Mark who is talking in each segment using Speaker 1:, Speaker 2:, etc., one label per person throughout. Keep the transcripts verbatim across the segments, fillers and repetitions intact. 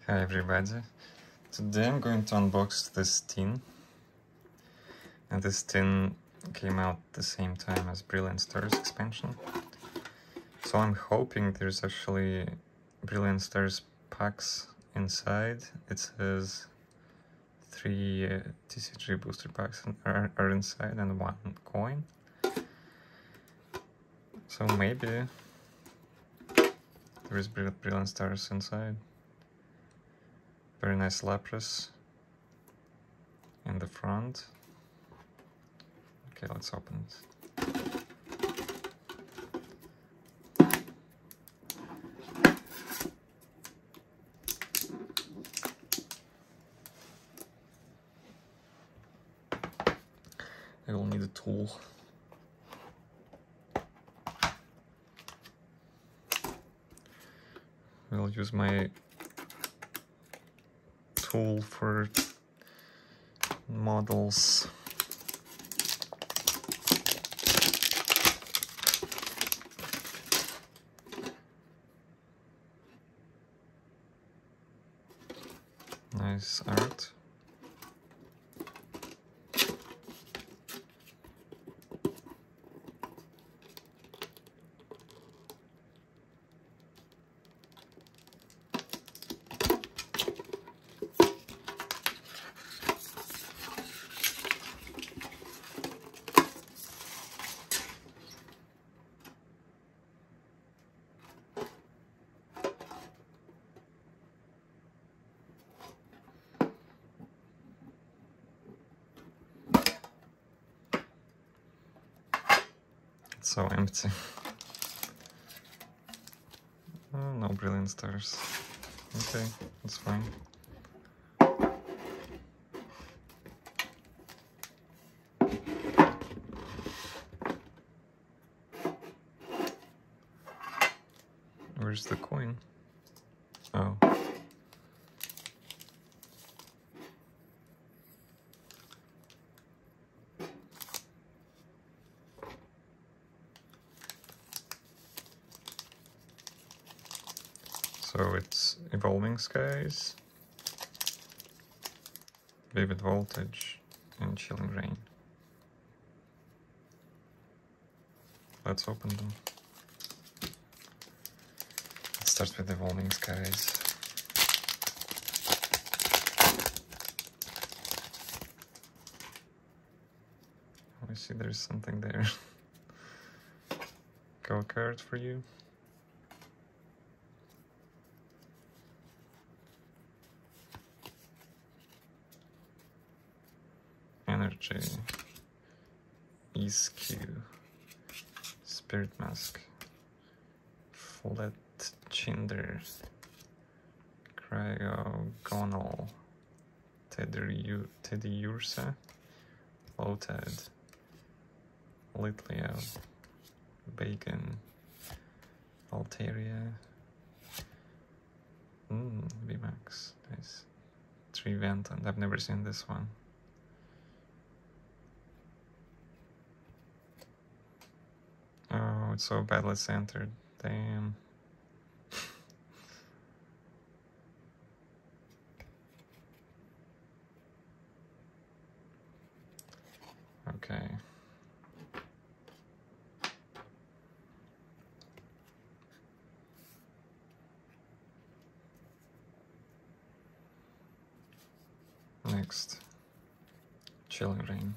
Speaker 1: Hi everybody, today I'm going to unbox this tin, and this tin came out at the same time as Brilliant Stars expansion, so I'm hoping there's actually Brilliant Stars packs inside. It says three uh, T C G booster packs are, are inside and one coin, so maybe there is Brilliant Stars inside. Very nice Lapras in the front. Okay, let's open it. I will need a tool. I'll use my tool for models. Nice art. It's so empty. Oh, no Brilliant Stars. Okay, that's fine. Where's the coin? Oh. So it's Evolving Skies, Vivid Voltage, and Chilling Reign. Let's open them. Let's start with Evolving Skies. I see there's something there. Go card for you. Energy, E S Q, Spirit Mask, Flat Chinder, Cryogonal, Teddy, Teddy Ursa, Lotad, Litleo, Bacon, Altaria, mm, V MAX, nice. Trevenant, I've never seen this one. Oh, it's so badly centered. Damn. Okay. Next, Chilling Reign.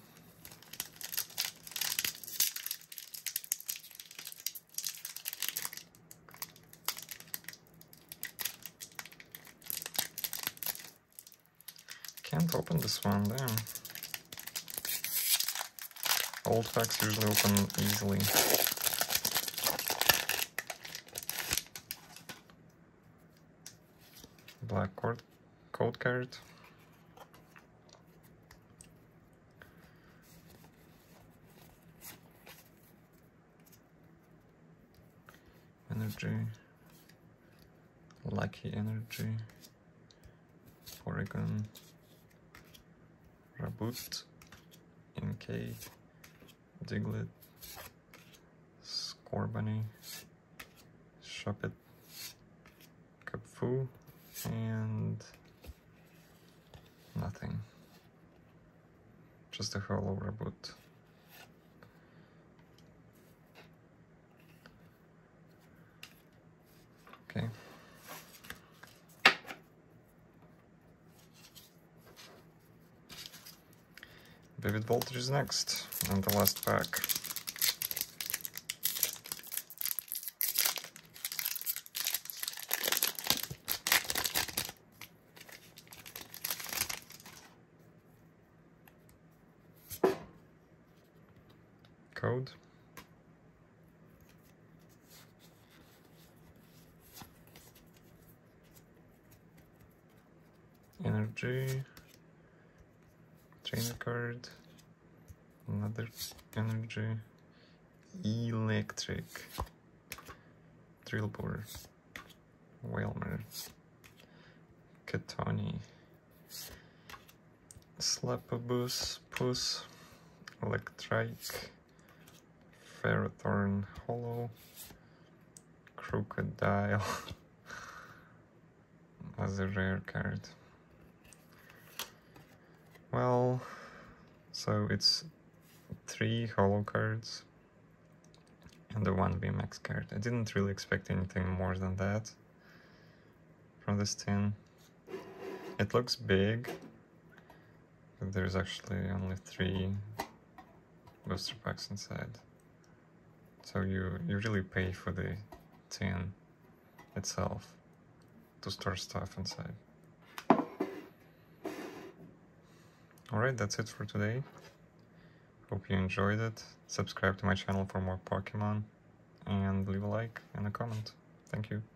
Speaker 1: Can't open this one, damn. Old packs usually open easily. Black code, code card. Energy. Lucky Energy. Porygon. Raboot, N K, Diglett, Scorbunny, Shuppet, Kapfu, and nothing. Just a hollow reboot. Okay. Vivid Voltage is next, and the last pack. Code. Energy. Trainer card. Another energy. Electric. Drillbur. Whalmer. Katoni. Slapabus. Puss. Electrike. Ferrothorn Hollow. Crocodile. As a rare card. Well, so it's three hollow cards and the one V MAX card. I didn't really expect anything more than that from this tin. It looks big, but there's actually only three booster packs inside. So you, you really pay for the tin itself to store stuff inside. Alright, that's it for today. Hope you enjoyed it. Subscribe to my channel for more Pokemon and leave a like and a comment. Thank you.